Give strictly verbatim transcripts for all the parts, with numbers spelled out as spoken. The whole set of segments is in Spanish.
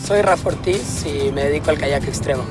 Soy Rafa Ortiz y me dedico al kayak extremo.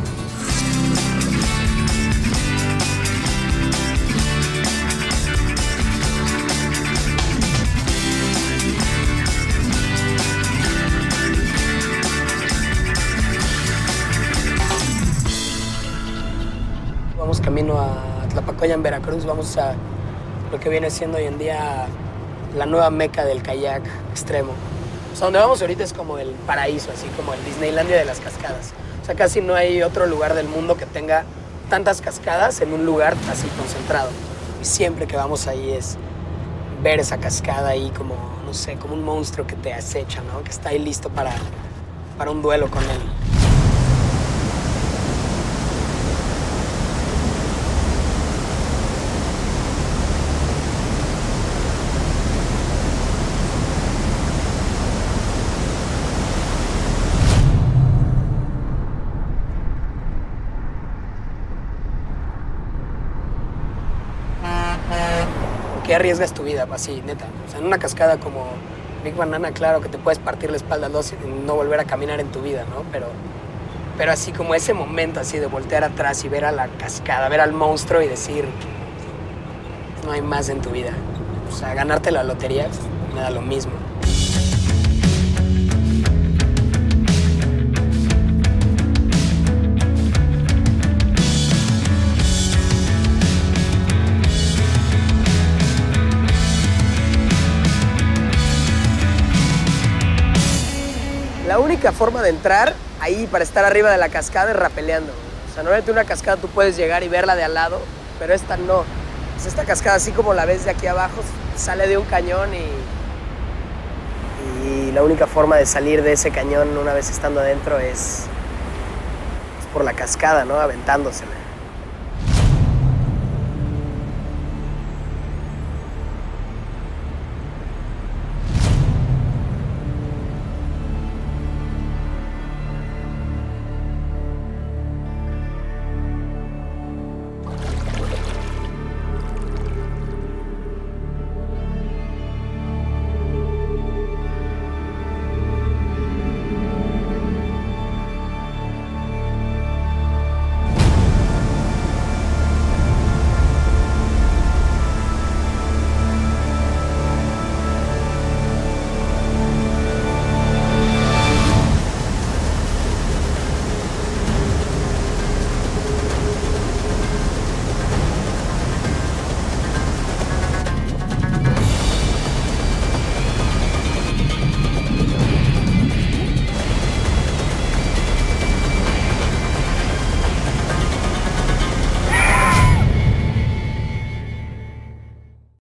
Vamos camino a Tlapacoya, en Veracruz. Vamos a lo que viene siendo hoy en día la nueva meca del kayak extremo. O sea, donde vamos ahorita es como el paraíso, así como el Disneylandia de las cascadas. O sea, casi no hay otro lugar del mundo que tenga tantas cascadas en un lugar así concentrado. Y siempre que vamos ahí es ver esa cascada ahí como, no sé, como un monstruo que te acecha, ¿no? Que está ahí listo para, para un duelo con él. ¿Qué arriesgas tu vida así, neta? O sea, en una cascada como Big Banana, claro que te puedes partir la espalda al dos y no volver a caminar en tu vida, ¿no? Pero, pero así como ese momento así de voltear atrás y ver a la cascada, ver al monstruo y decir, no hay más en tu vida. O sea, ganarte la lotería me da lo mismo. La única forma de entrar ahí para estar arriba de la cascada es rapeleando. O sea, normalmente una cascada tú puedes llegar y verla de al lado, pero esta no. Pues esta cascada, así como la ves de aquí abajo, sale de un cañón y, y la única forma de salir de ese cañón una vez estando adentro es, es por la cascada, ¿no? Aventándosela.